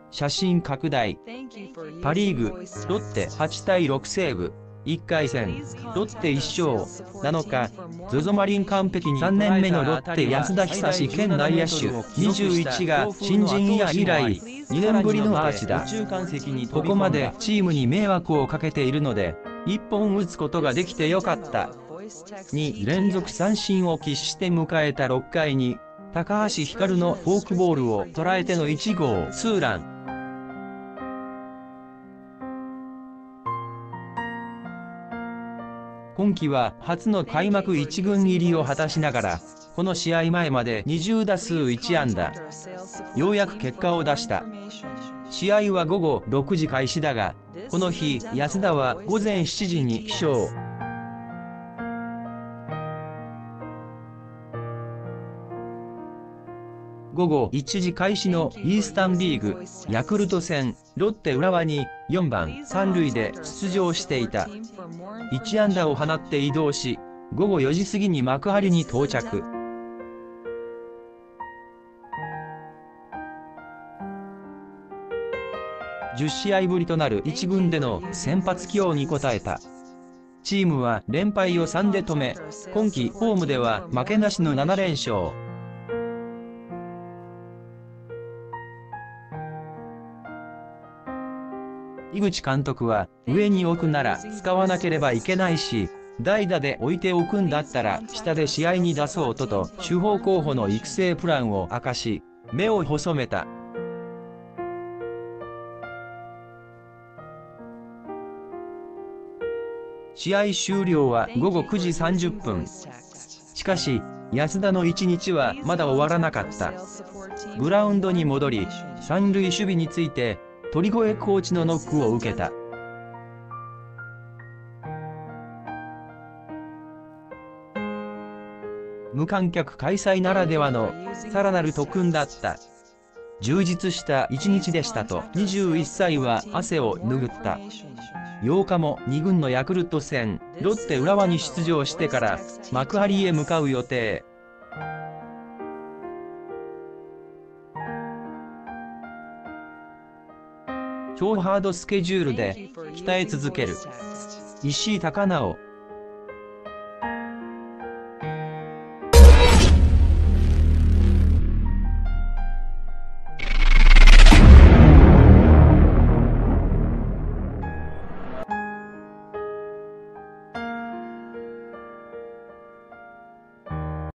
写真拡大。パ・リーグ、ロッテ8対6西武。1回戦、ロッテ1勝。7日、ZOZO マリン完璧に3年目のロッテ安田久志兼内野手21が新人イヤー以来2年ぶりのアーチだ。ここまでチームに迷惑をかけているので、1本打つことができてよかった。2連続三振を喫して迎えた6回に、高橋光のフォークボールを捉えての1号ツーラン。今季は初の開幕1軍入りを果たしながら、この試合前まで20打数1安打。ようやく結果を出した。試合は午後6時開始だが、この日、安田は午前7時に起床。午後1時開始のイースタンリーグ、ヤクルト戦、ロッテ浦和に4番3塁で出場していた。1安打を放って移動し、午後4時過ぎに幕張に到着。10試合ぶりとなる1軍での先発起用に応えた。チームは連敗を3で止め、今季ホームでは負けなしの7連勝。井口監督は、上に置くなら使わなければいけないし、代打で置いておくんだったら下で試合に出そうと主砲候補の育成プランを明かし、目を細めた。試合終了は午後9時30分。しかし、安田の一日はまだ終わらなかった。グラウンドに戻り、三塁守備について、鳥越コーチのノックを受けた。無観客開催ならではのさらなる特訓だった。充実した一日でしたと21歳は汗を拭った。8日も2軍のヤクルト戦、ロッテ浦和に出場してから幕張へ向かう予定。超ハードスケジュールで鍛え続ける。石井隆直。